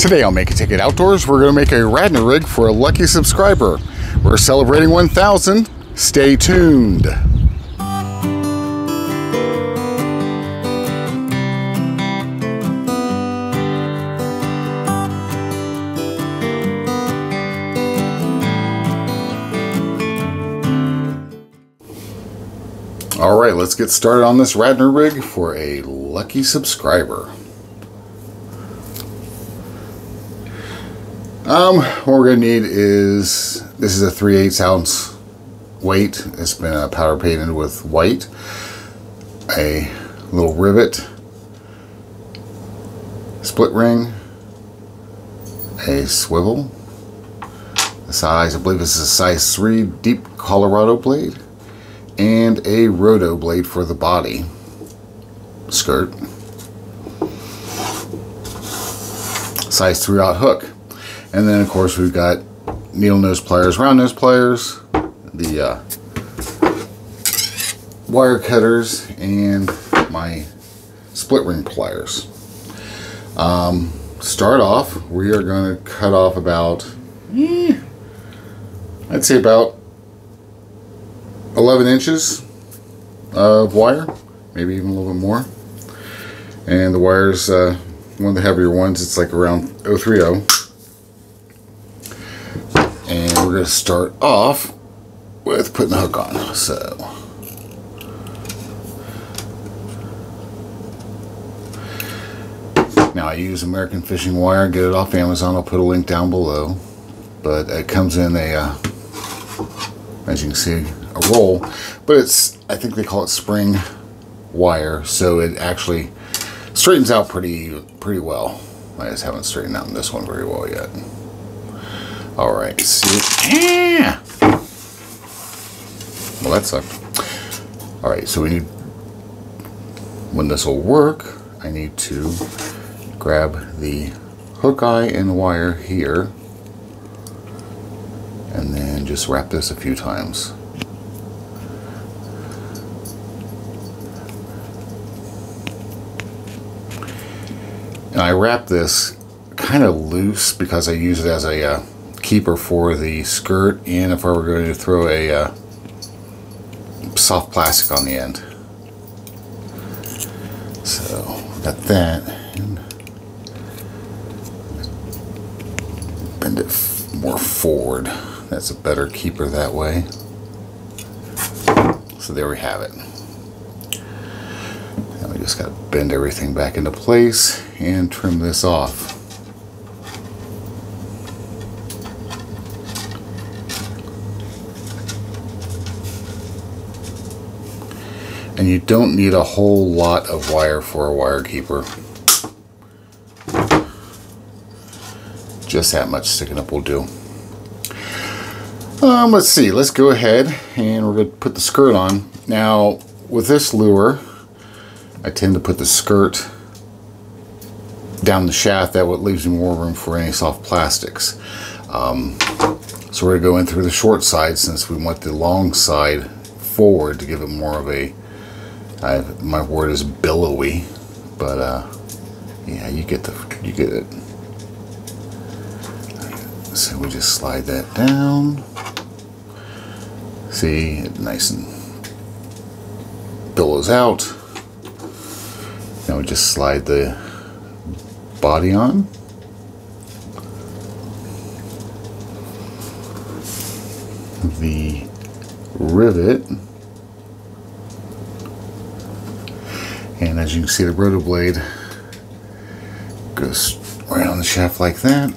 Today on Make It Take It Outdoors, we're going to make a Radner rig for a lucky subscriber. We're celebrating 1,000. Stay tuned. Alright, let's get started on this Radner rig for a lucky subscriber. What we're going to need is, this is a 3/8 ounce weight. It's been powder painted with white. A little rivet, split ring, a swivel, the size, I believe this is a size 3 deep Colorado blade, and a roto blade for the body skirt, size 3/0 hook. And then of course we've got needle nose pliers, round nose pliers, the wire cutters, and my split ring pliers. Start off, we are going to cut off about, I'd say about 11 inches of wire, maybe even a little bit more. And the wire's one of the heavier ones, it's like around 030. And we're going to start off with putting the hook on. So now I use American Fishing Wire, get it off Amazon. I'll put a link down below. But it comes in a, as you can see, a roll. But it's, I think they call it spring wire, so it actually straightens out pretty well. I just haven't straightened out in this one very well yet. Alright, see. Yeah. Well, that sucked. Alright, so we need, when this will work, I need to grab the hook eye and wire here, and then just wrap this a few times. And I wrap this kind of loose because I use it as a keeper for the skirt, and if I were going to throw a soft plastic on the end. So got that, and bend it more forward. That's a better keeper that way. So there we have it. Now we just got to bend everything back into place and trim this off. And you don't need a whole lot of wire for a wire keeper. Just that much sticking up will do. Let's see, let's go ahead and we're going to put the skirt on. Now with this lure, I tend to put the skirt down the shaft. That leaves me more room for any soft plastics. So we're going to go in through the short side since we want the long side forward to give it more of a, my word is billowy, but yeah, you get it. So we just slide that down. See, it nice and billows out. Now we just slide the body on. The rivet. And as you can see, the roto blade goes right on the shaft like that.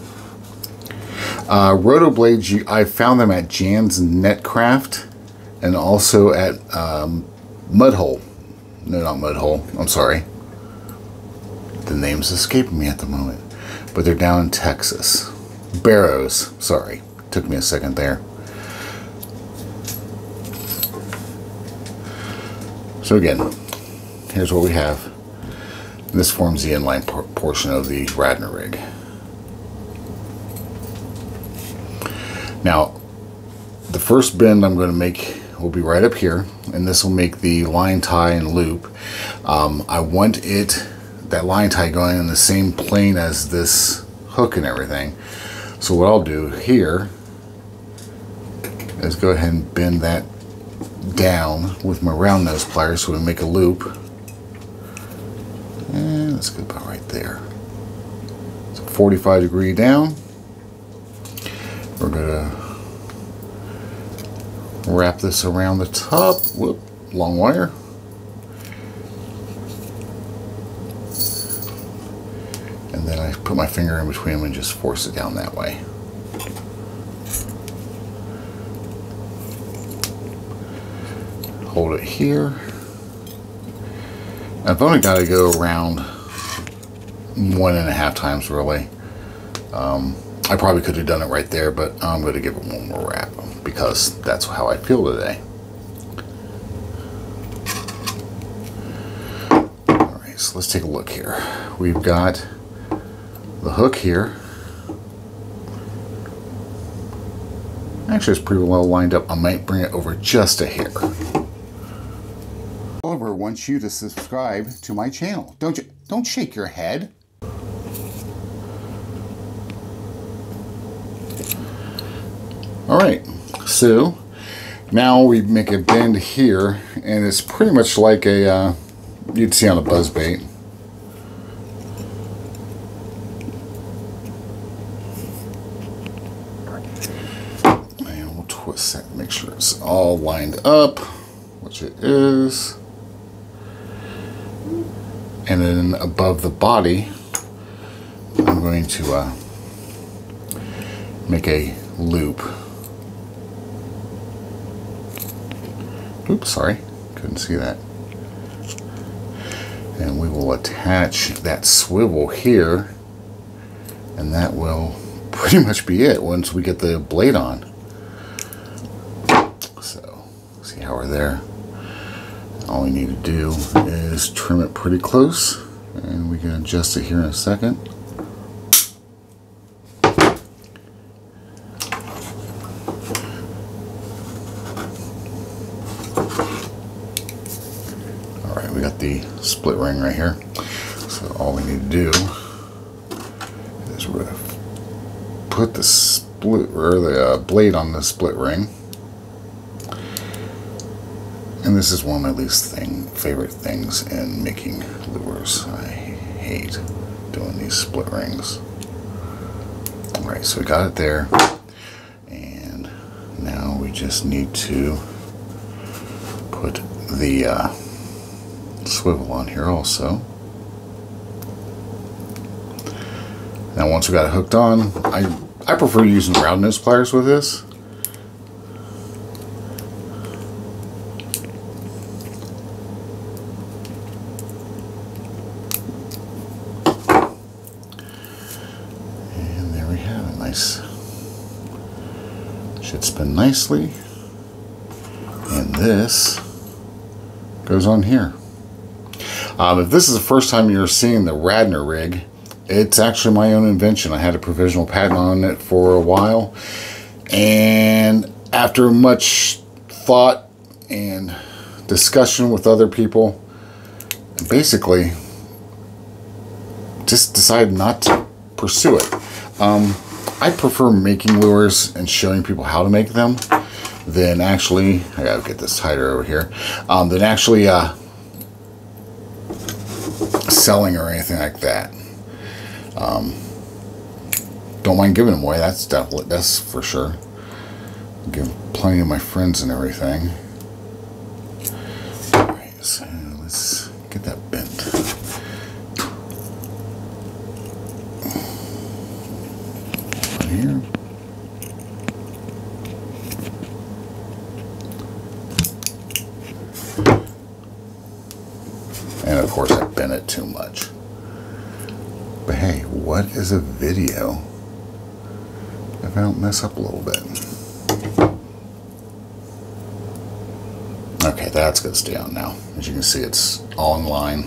Roto blades, I found them at Jan's Netcraft and also at Mudhole. No, not Mudhole. I'm sorry. The name's escaping me at the moment. But they're down in Texas. Barrows. Sorry. Took me a second there. So again, here's what we have. This forms the inline portion of the Radner rig. Now, the first bend I'm going to make will be right up here, and this will make the line tie and loop. I want that line tie going in the same plane as this hook and everything. So what I'll do here is go ahead and bend that down with my round nose pliers so we make a loop. And let's go about right there. So 45° down. We're gonna wrap this around the top. Whoop, long wire. And then I put my finger in between them and just force it down that way. Hold it here. I've only got to go around 1.5 times really. I probably could have done it right there, but I'm going to give it one more wrap because that's how I feel today. Alright, so let's take a look here. We've got the hook here. Actually, it's pretty well lined up. I might bring it over just a hair. Oliver wants you to subscribe to my channel. Don't shake your head. Alright, so now we make a bend here, and it's pretty much like a you'd see on a buzzbait. And we'll twist that, make sure it's all lined up, which it is. And then above the body, I'm going to make a loop. Oops, sorry, couldn't see that. And we will attach that swivel here, and that will pretty much be it once we get the blade on. So, see how we're there. All we need to do is trim it pretty close, and we can adjust it here in a second. Alright, we got the split ring right here. So all we need to do is we're going to put the split or the blade on the split ring. And this is one of my least favorite things in making lures. I hate doing these split rings. Alright, so we got it there. And now we just need to put the swivel on here also. Now once we got it hooked on, I prefer using round nose pliers with this. And there we have it, nice. Should spin nicely. And this goes on here. If this is the first time you're seeing the Radner rig, it's actually my own invention. I had a provisional patent on it for a while, and after much thought and discussion with other people, basically just decided not to pursue it. I prefer making lures and showing people how to make them than actually, I gotta get this tighter over here, than actually selling or anything like that. Don't mind giving them away, that's for sure. Give plenty of my friends and everything. Alright, so let's get that bent. Right here. And of course I bent it too much. But hey, what is a video if I don't mess up a little bit? Okay, that's going to stay on now. As you can see, it's all in line.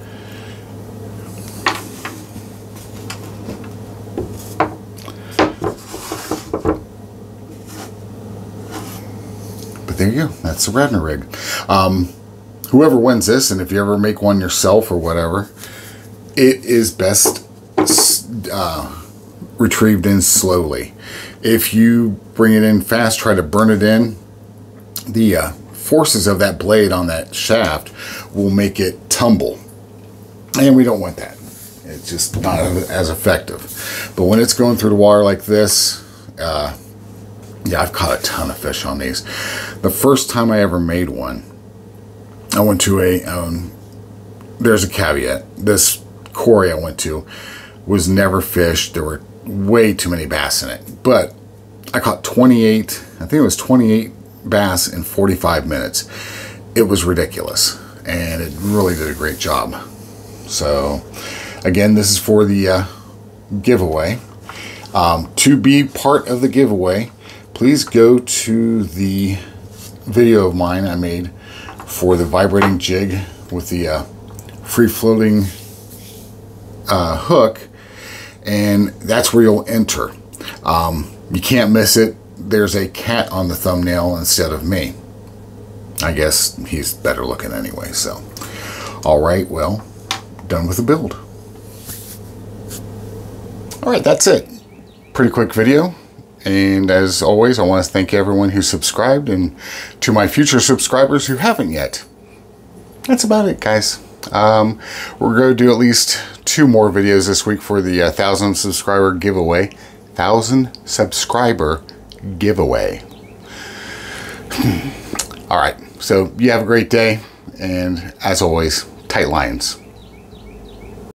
But there you go. That's the Radner rig. Whoever wins this, and if you ever make one yourself or whatever, it is best retrieved in slowly. If you bring it in fast, try to burn it in, the forces of that blade on that shaft will make it tumble. And we don't want that. It's just not as effective. But when it's going through the water like this, yeah, I've caught a ton of fish on these. The first time I ever made one, I went to there's a caveat. This quarry I went to was never fished. There were way too many bass in it. But I caught 28, I think it was 28 bass in 45 minutes. It was ridiculous. And it really did a great job. So, again, this is for the giveaway. To be part of the giveaway, please go to the video of mine I made for the vibrating jig with the free-floating hook, and that's where you'll enter. You can't miss it. There's a cat on the thumbnail instead of me. I guess he's better looking anyway, so. Alright, well, done with the build. Alright, that's it. Pretty quick video. And as always, I want to thank everyone who subscribed, and to my future subscribers who haven't yet. That's about it, guys. We're going to do at least 2 more videos this week for the 1,000 subscriber giveaway. 1,000 subscriber giveaway. Alright, so you have a great day, and as always, tight lines.